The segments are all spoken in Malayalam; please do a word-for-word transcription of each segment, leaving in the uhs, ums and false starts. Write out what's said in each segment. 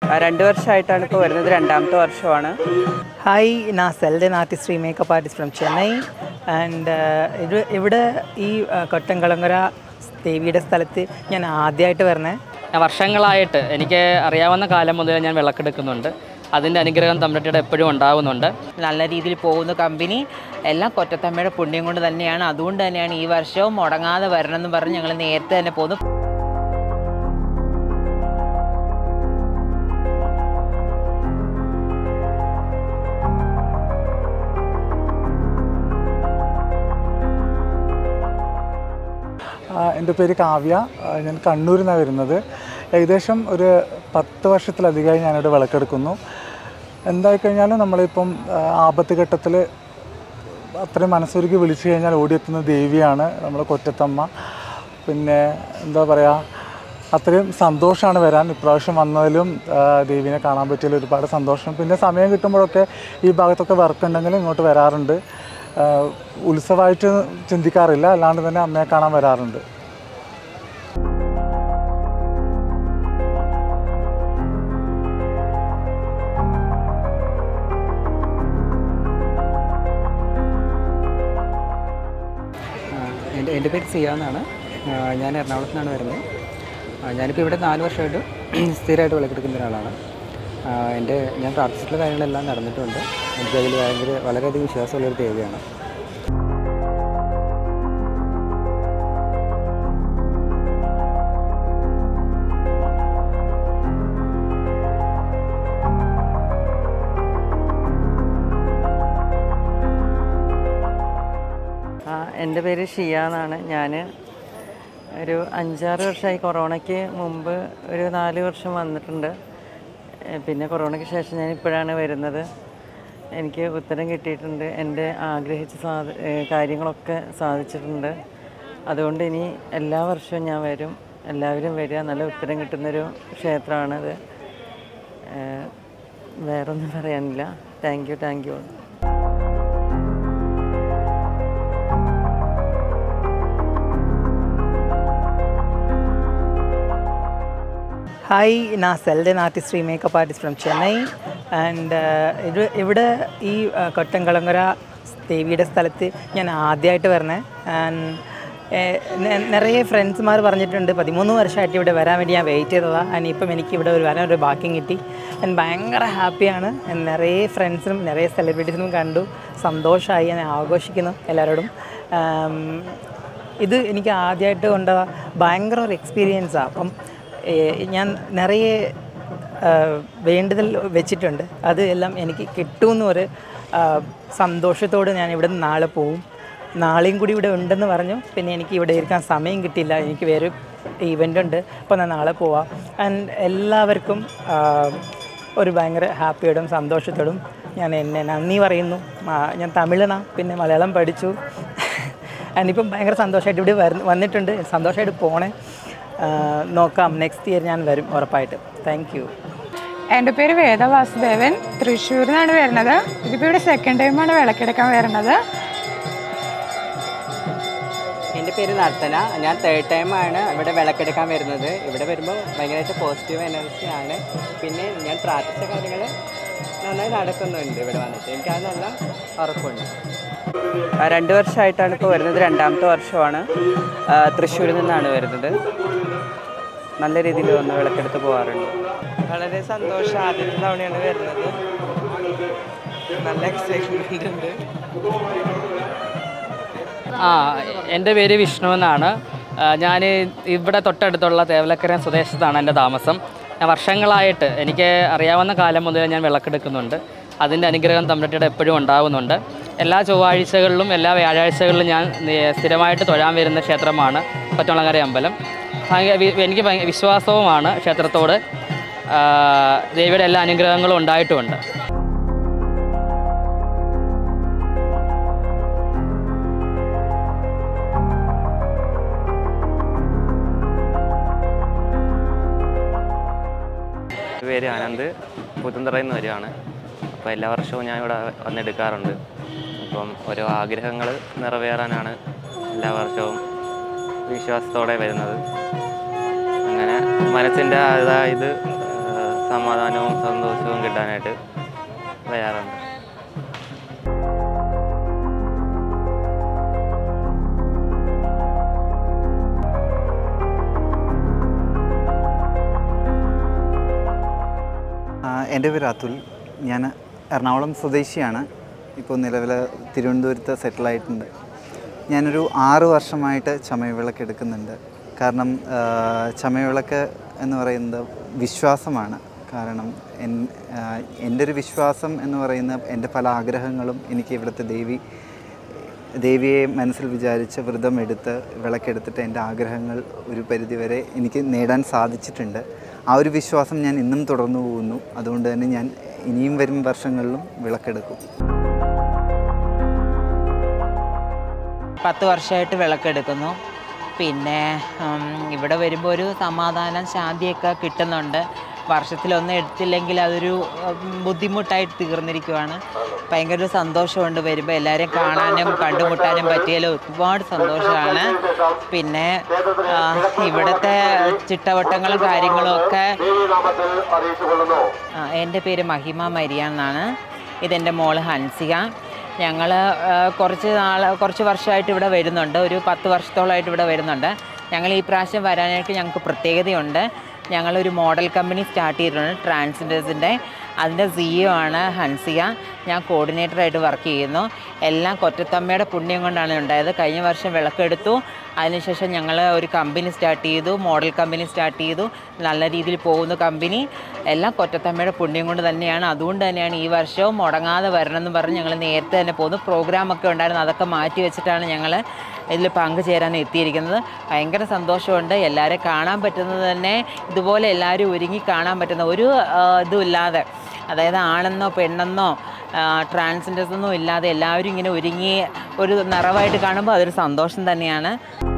രണ്ട് വർഷമായിട്ടാണ് ഇപ്പോൾ വരുന്നത്. രണ്ടാമത്തെ വർഷമാണ്. ഹായ്, ഞാൻ Selden artist re makeup artist from Chennai. And ഇത് ഇവിടെ ഈ കൊട്ടൻകുളങ്ങര ദേവിയുടെ സ്ഥലത്ത് ഞാൻ ആദ്യമായിട്ട് വരണേ. വർഷങ്ങളായിട്ട് എനിക്ക് അറിയാവുന്ന കാലം മുതൽ ഞാൻ വിളക്കെടുക്കുന്നുണ്ട്. അതിൻ്റെ അനുഗ്രഹം തമ്പുരാട്ടിയുടെ എപ്പോഴും ഉണ്ടാകുന്നുണ്ട്. നല്ല രീതിയിൽ പോകുന്ന കമ്പനി എല്ലാം കൊറ്റത്തമ്മയുടെ പുണ്യം കൊണ്ട് തന്നെയാണ്. അതുകൊണ്ട് തന്നെയാണ് ഈ വർഷവും മുടങ്ങാതെ വരണമെന്ന് പറഞ്ഞ് ഞങ്ങൾ നേരത്തെ തന്നെ പോകുന്നു. എൻ്റെ പേര് കാവ്യ. ഞാൻ കണ്ണൂരിൽ നിന്നാണ് വരുന്നത്. ഏകദേശം ഒരു പത്ത് വർഷത്തിലധികമായി ഞാനിവിടെ വിളക്കെടുക്കുന്നു. എന്തായിക്കഴിഞ്ഞാലും നമ്മളിപ്പം ആപത്ത് ഘട്ടത്തിൽ അത്രയും മനസ്സൊരുക്കി വിളിച്ചു കഴിഞ്ഞാൽ ഓടിയെത്തുന്ന ദേവിയാണ് നമ്മൾ കൊറ്റത്തമ്മ. പിന്നെ എന്താ പറയുക, അത്രയും സന്തോഷമാണ് വരാൻ. ഇപ്രാവശ്യം വന്നതിലും ദേവീനെ കാണാൻ പറ്റിയതിൽ ഒരുപാട് സന്തോഷം. പിന്നെ സമയം കിട്ടുമ്പോഴൊക്കെ ഈ ഭാഗത്തൊക്കെ വർക്ക് ഉണ്ടെങ്കിൽ ഇങ്ങോട്ട് വരാറുണ്ട്. ഉത്സവമായിട്ട് ചിന്തിക്കാറില്ല, അല്ലാണ്ട് തന്നെ അമ്മയെ കാണാൻ വരാറുണ്ട്. എൻ്റെ എൻ്റെ പേര് സിയാന്നാണ്. ഞാൻ എറണാകുളത്ത് നിന്നാണ് വരുന്നത്. ഞാനിപ്പോൾ ഇവിടെ നാല് വർഷമായിട്ട് സ്ഥിരമായിട്ട് വിളക്കെടുക്കുന്ന ഒരാളാണ്. എൻ്റെ ഞാൻ പ്രാർത്ഥിച്ചിട്ടുള്ള കാര്യങ്ങളെല്ലാം നടന്നിട്ടുണ്ട്. എനിക്കതിൽ ഭയങ്കര വളരെയധികം വിശ്വാസമുള്ളൊരു ദേവിയാണ്. എൻ്റെ പേര് ഷിയ എന്നാണ്. ഞാൻ ഒരു അഞ്ചാറ് വർഷമായി. കൊറോണയ്ക്ക് മുമ്പ് ഒരു നാല് വർഷം വന്നിട്ടുണ്ട്. പിന്നെ കൊറോണയ്ക്ക് ശേഷം ഞാൻ ഇപ്പോഴാണ് വരുന്നത്. എനിക്ക് ഉത്തരം കിട്ടിയിട്ടുണ്ട്. എൻ്റെ ആഗ്രഹിച്ച സാധ കാര്യങ്ങളൊക്കെ സാധിച്ചിട്ടുണ്ട്. അതുകൊണ്ട് ഇനി എല്ലാ വർഷവും ഞാൻ വരും. എല്ലാവരും വരിക. നല്ല ഉത്തരം കിട്ടുന്നൊരു ക്ഷേത്രമാണിത്. വേറൊന്നും പറയാനില്ല. Thank you thank you hi, ഞാൻ Selden artist re makeup artist from Chennai. And ഇത് ഇവിടെ ഈ കൊട്ടൻകുളങ്ങര ദേവിയുടെ സ്ഥലത്ത് ഞാൻ ആദ്യമായിട്ട് വരണേ. ആൻഡ് നിറയെ ഫ്രണ്ട്സുമാർ പറഞ്ഞിട്ടുണ്ട്. പതിമൂന്ന് വർഷമായിട്ട് ഇവിടെ വരാൻ വേണ്ടി ഞാൻ വെയിറ്റ് ചെയ്തതാണ്. ആൻഡ് ഇപ്പം എനിക്ക് ഇവിടെ ഒരു വരാൻ ഒരു ഭാഗ്യം കിട്ടി. ഞാൻ ഭയങ്കര ഹാപ്പിയാണ്. നിറയെ ഫ്രണ്ട്സിനും നിറയെ സെലിബ്രിറ്റീസിനും കണ്ടു. സന്തോഷമായി. ഞാൻ ആഘോഷിക്കുന്നു എല്ലാവരോടും. ഇത് എനിക്ക് ആദ്യമായിട്ട് കൊണ്ട ഭയങ്കര ഒരു എക്സ്പീരിയൻസാണ്. അപ്പം ഞാൻ നിറയെ വേണ്ടുതൽ വെച്ചിട്ടുണ്ട്. അത് എല്ലാം എനിക്ക് കിട്ടുമെന്നൊരു സന്തോഷത്തോട് ഞാൻ ഇവിടെ നിന്ന് നാളെ പോവും. നാളെയും കൂടി ഇവിടെ ഉണ്ടെന്ന് പറഞ്ഞു. പിന്നെ എനിക്ക് ഇവിടെ ഇരിക്കാൻ സമയം കിട്ടിയില്ല. എനിക്ക് വേറെ ഈവൻ്റ് ഉണ്ട്. അപ്പോൾ ഞാൻ നാളെ പോവാം. ആൻഡ് എല്ലാവർക്കും ഒരു ഭയങ്കര ഹാപ്പിയോടും സന്തോഷത്തോടും ഞാൻ എന്നെ നന്ദി പറയുന്നു. ഞാൻ തമിഴനാണ്, പിന്നെ മലയാളം പഠിച്ചു. ആൻഡ് ഇപ്പം ഭയങ്കര സന്തോഷമായിട്ട് ഇവിടെ വന്നിട്ടുണ്ട്. സന്തോഷമായിട്ട് പോണേ. നോക്കാം, നെക്സ്റ്റ് ഇയർ ഞാൻ വരും ഉറപ്പായിട്ട്. Thank you. എൻ്റെ പേര് വേദ വാസുദേവൻ. തൃശ്ശൂരിൽ നിന്നാണ് വരുന്നത്. ഇതിപ്പോൾ ഇവിടെ സെക്കൻഡ് ടൈമാണ് വിളക്കെടുക്കാൻ വരുന്നത്. എൻ്റെ പേര് നർത്തന. ഞാൻ തേർഡ് ടൈമാണ് ഇവിടെ വിളക്കെടുക്കാൻ വരുന്നത്. ഇവിടെ വരുമ്പോൾ ഭയങ്കരമായിട്ട് പോസിറ്റീവ് എനർജിയാണ്. പിന്നെ ഞാൻ പ്രാർത്ഥിച്ച കാര്യങ്ങൾ നന്നായി നടക്കുന്നുണ്ട് ഇവിടെ വന്നിട്ട്. എനിക്കത് നല്ല ഉറപ്പുണ്ട്. രണ്ട് വർഷമായിട്ടാണ് ഇപ്പോൾ വരുന്നത്. രണ്ടാമത്തെ വർഷമാണ്. തൃശ്ശൂരിൽ നിന്നാണ് വരുന്നത്. നല്ല രീതിയിൽ വന്ന് വിളക്കെടുത്ത് പോകാറുണ്ട്. വളരെ സന്തോഷം. ആദ്യത്തെ തവണയാണ് വരുന്നത്. നല്ല എക്സൈറ്റ്മെൻ്റ് ഉണ്ട്. ആ എൻ്റെ പേര് വിഷ്ണു എന്നാണ്. ഞാൻ ഇവിടെ തൊട്ടടുത്തുള്ള തേവലക്കര സ്വദേശത്താണ് എൻ്റെ താമസം. ഞാൻ വർഷങ്ങളായിട്ട് എനിക്ക് അറിയാവുന്ന കാലം മുതൽ ഞാൻ വിളക്കെടുക്കുന്നുണ്ട്. അതിൻ്റെ അനുഗ്രഹം തമ്പുരാട്ടിയുടെ എപ്പോഴും ഉണ്ടാകുന്നുണ്ട്. എല്ലാ ചൊവ്വാഴ്ചകളിലും എല്ലാ വ്യാഴാഴ്ചകളിലും ഞാൻ സ്ഥിരമായിട്ട് തൊഴാൻ വരുന്ന ക്ഷേത്രമാണ് കൊറ്റംകുളങ്ങര അമ്പലം. എനിക്ക് വിശ്വാസവുമാണ് ക്ഷേത്രത്തോട്. ദേവിയുടെ എല്ലാ അനുഗ്രഹങ്ങളും ഉണ്ടായിട്ടുമുണ്ട്. പേര് ആനന്ദ്. പുത്തൻതറയിൽ നിന്ന് വരികയാണ്. അപ്പോൾ എല്ലാ വർഷവും ഞാൻ ഇവിടെ വന്നെടുക്കാറുണ്ട്. അപ്പം ഓരോ ആഗ്രഹങ്ങൾ നിറവേറാനാണ് എല്ലാ വർഷവും വിശ്വാസത്തോടെ വരുന്നത്. അങ്ങനെ മനസ്സിൻ്റെ അതായത് സമാധാനവും സന്തോഷവും കിട്ടാനായിട്ട് വരാറുണ്ട്. എൻ്റെ പേര് അതുൽ. ഞാൻ എറണാകുളം സ്വദേശിയാണ്. ഇപ്പോൾ നിലവിൽ തിരുവനന്തപുരത്ത് സെറ്റിലായിട്ടുണ്ട്. ഞാനൊരു ആറ് വർഷമായിട്ട് ചമയവിളക്ക് എടുക്കുന്നുണ്ട്. കാരണം ചമയവിളക്ക് എന്ന് പറയുന്നത് വിശ്വാസമാണ്. കാരണം എൻ്റെ ഒരു വിശ്വാസം എന്ന് പറയുന്ന എൻ്റെ പല ആഗ്രഹങ്ങളും എനിക്ക് ഇവിടുത്തെ ദേവി ദേവിയെ മനസ്സിൽ വിചാരിച്ച് വ്രതമെടുത്ത് വിളക്കെടുത്തിട്ട് എൻ്റെ ആഗ്രഹങ്ങൾ ഒരു പരിധിവരെ എനിക്ക് നേടാൻ സാധിച്ചിട്ടുണ്ട്. ആ ഒരു വിശ്വാസം ഞാൻ ഇന്നും തുടർന്നു പോകുന്നു. അതുകൊണ്ട് തന്നെ ഞാൻ ഇനിയും വരും വർഷങ്ങളിലും വിളക്കെടുക്കും. പത്ത് വർഷമായിട്ട് വിളക്കെടുക്കുന്നു. പിന്നെ ഇവിടെ വരുമ്പോൾ ഒരു സമാധാനം ശാന്തിയൊക്കെ കിട്ടുന്നുണ്ട്. വർഷത്തിലൊന്നും എടുത്തില്ലെങ്കിൽ അതൊരു ബുദ്ധിമുട്ടായിട്ട് തീർന്നിരിക്കുവാണ്. ഭയങ്കര ഒരു സന്തോഷമുണ്ട് വരുമ്പോൾ എല്ലാവരെയും കാണാനും കണ്ടുമുട്ടാനും പറ്റിയാലും ഒരുപാട് സന്തോഷമാണ്. പിന്നെ ഇവിടുത്തെ ചിട്ടവട്ടങ്ങളും കാര്യങ്ങളും ഒക്കെ. എൻ്റെ പേര് മഹിമ മരിയ എന്നാണ്. ഇതെൻ്റെ മോള് ഹൻസിക. ഞങ്ങൾ കുറച്ച് നാൾ കുറച്ച് വർഷമായിട്ട് ഇവിടെ വരുന്നുണ്ട്. ഒരു പത്ത് വർഷത്തോളമായിട്ട് ഇവിടെ വരുന്നുണ്ട്. ഞങ്ങൾ ഈ പ്രാവശ്യം വരാനായിട്ട് ഞങ്ങൾക്ക് പ്രത്യേകതയുണ്ട്. ഞങ്ങളൊരു മോഡൽ കമ്പനി സ്റ്റാർട്ട് ചെയ്തിട്ടുണ്ട്, ട്രാൻസ്ജെൻഡേഴ്സിൻ്റെ. അതിൻ്റെ സിഇഒ ആണ് ഹൻസിക. ഞാൻ കോർഡിനേറ്ററായിട്ട് വർക്ക് ചെയ്യുന്നു. എല്ലാം കൊറ്റത്തമ്മയുടെ പുണ്യം കൊണ്ടാണ് ഉണ്ടായത്. കഴിഞ്ഞ വർഷം വിളക്കെടുത്തു. അതിനുശേഷം ഞങ്ങൾ ഒരു കമ്പനി സ്റ്റാർട്ട് ചെയ്തു, മോഡൽ കമ്പനി സ്റ്റാർട്ട് ചെയ്തു. നല്ല രീതിയിൽ പോകുന്ന കമ്പനി. എല്ലാം കൊറ്റത്തമ്മയുടെ പുണ്യം കൊണ്ട് തന്നെയാണ്. അതുകൊണ്ട് തന്നെയാണ് ഈ വർഷവും മുടങ്ങാതെ വരണമെന്ന് പറഞ്ഞ് ഞങ്ങൾ നേരത്തെ തന്നെ പോകുന്നു. പ്രോഗ്രാമൊക്കെ ഉണ്ടായിരുന്നു, അതൊക്കെ മാറ്റി വെച്ചിട്ടാണ് ഞങ്ങൾ ഇതിൽ പങ്കുചേരാൻ എത്തിയിരിക്കുന്നത്. ഭയങ്കര സന്തോഷമുണ്ട്. എല്ലാവരെയും കാണാൻ പറ്റുന്നത് തന്നെ ഇതുപോലെ എല്ലാവരും ഒരുങ്ങി കാണാൻ പറ്റുന്ന ഒരു ഇതും ഇല്ലാതെ, അതായത് ആണെന്നോ പെണ്ണെന്നോ ട്രാൻസ്ജെൻഡേഴ്സൊന്നും ഇല്ലാതെ എല്ലാവരും ഇങ്ങനെ ഒരുങ്ങി ഒരു നിറവായിട്ട് കാണുമ്പോൾ അതൊരു സന്തോഷം തന്നെയാണ്.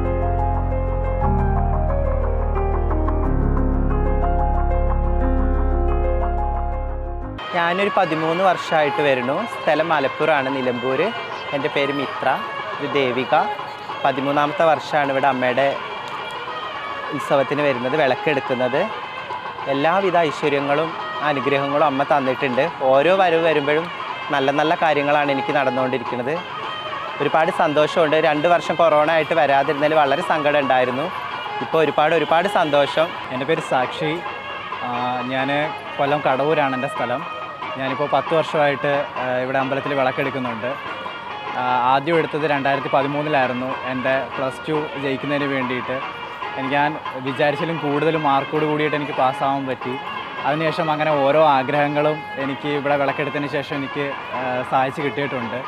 ഞാനൊരു പതിമൂന്ന് വർഷമായിട്ട് വരുന്നു. സ്ഥലം മലപ്പുറമാണ്, നിലമ്പൂർ. എൻ്റെ പേര് മിത്ര. ഇത് ദേവിക. പതിമൂന്നാമത്തെ വർഷമാണ് ഇവിടെ അമ്മയുടെ ഉത്സവത്തിന് വരുന്നത്, വിളക്കെടുക്കുന്നത്. എല്ലാവിധ ഐശ്വര്യങ്ങളും അനുഗ്രഹങ്ങളും അമ്മ തന്നിട്ടുണ്ട്. ഓരോ വരവ് വരുമ്പോഴും നല്ല നല്ല കാര്യങ്ങളാണ് എനിക്ക് നടന്നുകൊണ്ടിരിക്കുന്നത്. ഒരുപാട് സന്തോഷമുണ്ട്. രണ്ട് വർഷം കൊറോണ ആയിട്ട് വരാതിരുന്നതിൽ വളരെ സങ്കടം ഉണ്ടായിരുന്നു. ഇപ്പോൾ ഒരുപാട് ഒരുപാട് സന്തോഷം. എൻ്റെ പേര് സാക്ഷി. ഞാൻ കൊല്ലം കടവൂരാണ് എൻ്റെ സ്ഥലം. ഞാനിപ്പോൾ പത്ത് വർഷമായിട്ട് ഇവിടെ അമ്പലത്തിൽ വിളക്കെടുക്കുന്നുണ്ട്. ആദ്യം എടുത്തത് രണ്ടായിരത്തി പതിമൂന്നിലായിരുന്നു എൻ്റെ പ്ലസ് ടു ജയിക്കുന്നതിന് വേണ്ടിയിട്ട്. എനിക്ക് ഞാൻ വിചാരിച്ചാലും കൂടുതൽ മാർക്കോട് കൂടിയിട്ട് എനിക്ക് പാസ്സാവാൻ പറ്റി. അതിനുശേഷം അങ്ങനെ ഓരോ ആഗ്രഹങ്ങളും എനിക്ക് ഇവിടെ വിളക്കെടുത്തതിന് ശേഷം എനിക്ക് സാധിച്ചു കിട്ടിയിട്ടുണ്ട്.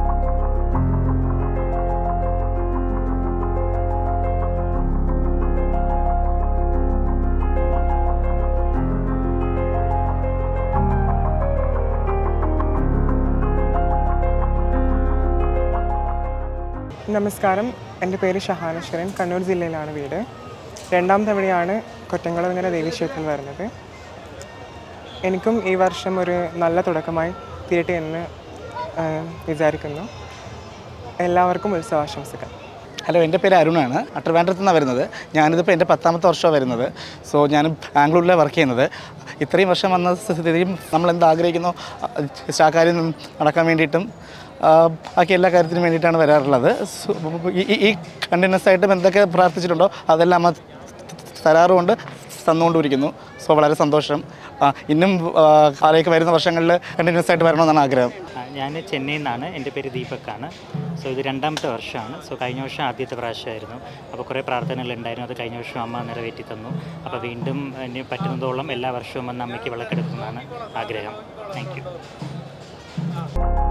നമസ്കാരം, എൻ്റെ പേര് ഷഹാനശ്വരൻ. കണ്ണൂർ ജില്ലയിലാണ് വീട്. രണ്ടാം തവണയാണ് കൊറ്റംകുളങ്ങര ദേവി ക്ഷേത്രത്തിൽ വരുന്നത്. എനിക്കും ഈ വർഷം ഒരു നല്ല തുടക്കമായി തീരട്ടെ എന്ന് വിചാരിക്കുന്നു. എല്ലാവർക്കും ഉത്സവാശംസകൾ. ഹലോ, എൻ്റെ പേര് അരുണാണ്. അട്ടർവാൻഡ്രത്തു നിന്നാണ് വരുന്നത്. ഞാനിതിപ്പോൾ എൻ്റെ പത്താമത്തെ വർഷമാണ് വരുന്നത്. സോ ഞാൻ ബാംഗ്ലൂരിലാണ് വർക്ക് ചെയ്യുന്നത്. ഇത്രയും വർഷം വന്ന സ്ഥിതിയും നമ്മൾ എന്ത് ആഗ്രഹിക്കുന്നോ ആ കാര്യം നടക്കാൻ വേണ്ടിയിട്ടും ബാക്കി എല്ലാ കാര്യത്തിനും വേണ്ടിയിട്ടാണ് വരാറുള്ളത്. ഈ കണ്ടിന്യൂസ് ആയിട്ടും എന്തൊക്കെ പ്രാർത്ഥിച്ചിട്ടുണ്ടോ അതെല്ലാം അമ്മ തരാറുമുണ്ട്, തന്നുകൊണ്ടിരിക്കുന്നു. സോ വളരെ സന്തോഷം. ഇന്നും കാലേക്ക് വരുന്ന വർഷങ്ങളിൽ കണ്ടിന്യൂസ് ആയിട്ട് വരണമെന്നാണ് ആഗ്രഹം. ഞാൻ ചെന്നൈയിൽ നിന്നാണ്. എൻ്റെ പേര് ദീപക്കാണ്. സോ ഇത് രണ്ടാമത്തെ വർഷമാണ്. സോ കഴിഞ്ഞ വർഷം ആദ്യത്തെ പ്രാവശ്യമായിരുന്നു. അപ്പോൾ കുറേ പ്രാർത്ഥനകളുണ്ടായിരുന്നു. അത് കഴിഞ്ഞ വർഷം അമ്മ നിറവേറ്റി തന്നു. അപ്പോൾ വീണ്ടും ഇനി പറ്റുന്നതോളം എല്ലാ വർഷവും വന്ന് അമ്മയ്ക്ക് വിളക്കെടുക്കുന്നതാണ് ആഗ്രഹം. Thank U.